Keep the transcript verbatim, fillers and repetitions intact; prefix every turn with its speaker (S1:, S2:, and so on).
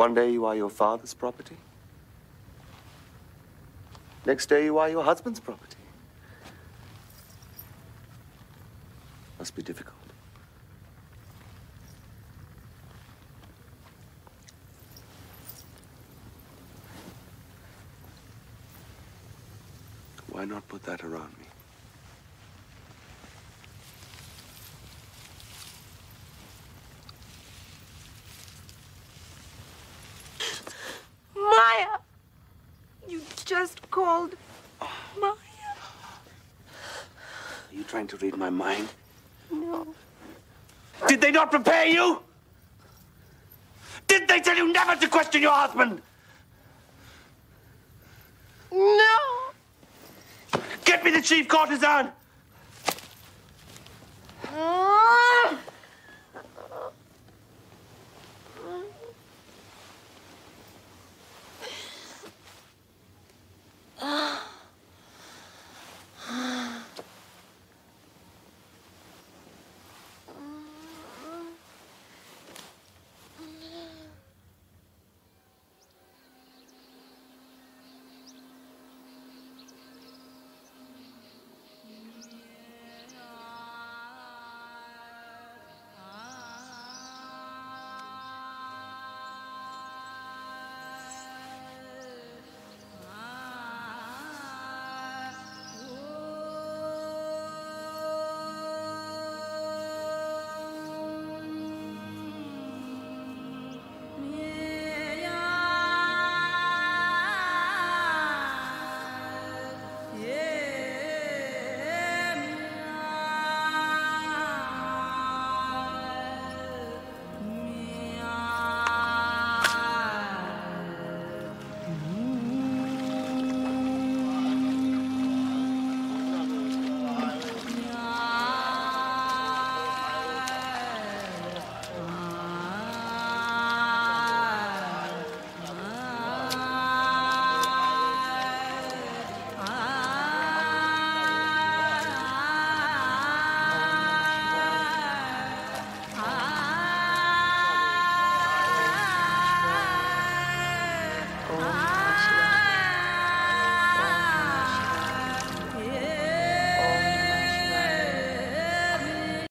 S1: One day you are your father's property. Next day you are your husband's property. Must be difficult. Why not put that around me?
S2: Maya! You just called Maya.
S1: Are you trying to read my mind?
S2: No.
S1: Did they not prepare you? Did they tell you never to question your husband?
S2: No!
S1: Get me the chief courtesan!
S2: Ah!